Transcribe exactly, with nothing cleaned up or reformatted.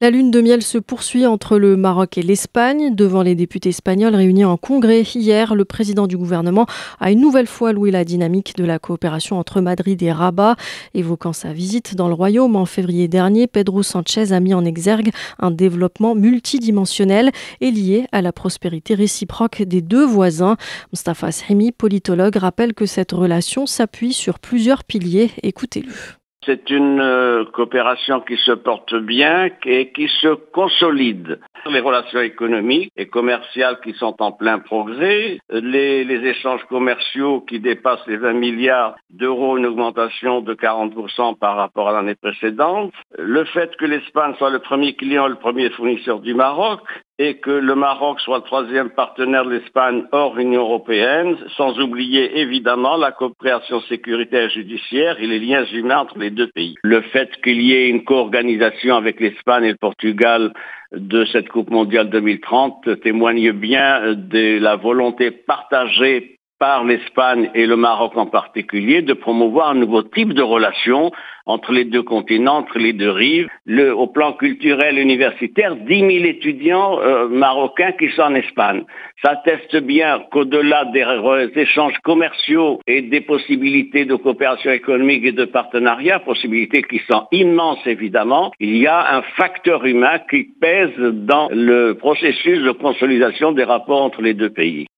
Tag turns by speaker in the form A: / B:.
A: La lune de miel se poursuit entre le Maroc et l'Espagne. Devant les députés espagnols réunis en congrès hier, le président du gouvernement a une nouvelle fois loué la dynamique de la coopération entre Madrid et Rabat. Évoquant sa visite dans le royaume en février dernier, Pedro Sánchez a mis en exergue un développement multidimensionnel et lié à la prospérité réciproque des deux voisins. Moustapha Sahimi, politologue, rappelle que cette relation s'appuie sur plusieurs piliers. Écoutez-le.
B: C'est une euh, coopération qui se porte bien et qui se consolide. Les relations économiques et commerciales qui sont en plein progrès, les, les échanges commerciaux qui dépassent les vingt milliards d'euros, une augmentation de quarante pour cent par rapport à l'année précédente, le fait que l'Espagne soit le premier client, le premier fournisseur du Maroc, et que le Maroc soit le troisième partenaire de l'Espagne hors Union européenne, sans oublier évidemment la coopération sécuritaire et judiciaire et les liens humains entre les deux pays. Le fait qu'il y ait une co-organisation avec l'Espagne et le Portugal de cette Coupe mondiale deux mille trente témoigne bien de la volonté partagée par l'Espagne et le Maroc en particulier de promouvoir un nouveau type de relation entre les deux continents, entre les deux rives. Le, au plan culturel universitaire, dix mille étudiants euh, marocains qui sont en Espagne. Ça atteste bien qu'au-delà des échanges commerciaux et des possibilités de coopération économique et de partenariat, possibilités qui sont immenses évidemment, il y a un facteur humain qui pèse dans le processus de consolidation des rapports entre les deux pays.